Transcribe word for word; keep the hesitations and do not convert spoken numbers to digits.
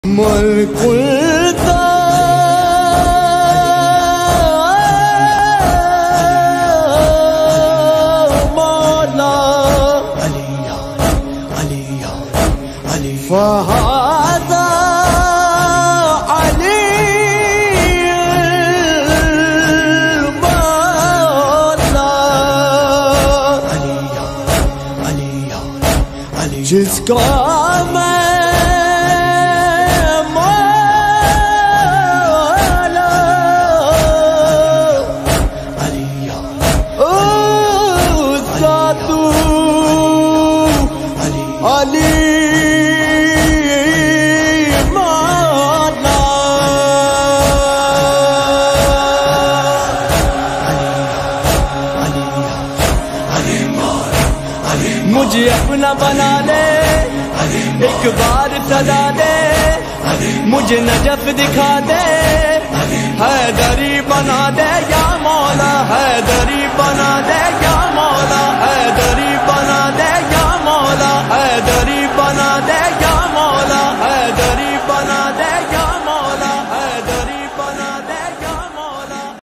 ملک مولا فہذا علی مولا جس کا میں علی مولا مجھے اپنا بنا دے ایک بار سجا دے مجھے نجف دکھا دے حیدری بنا دے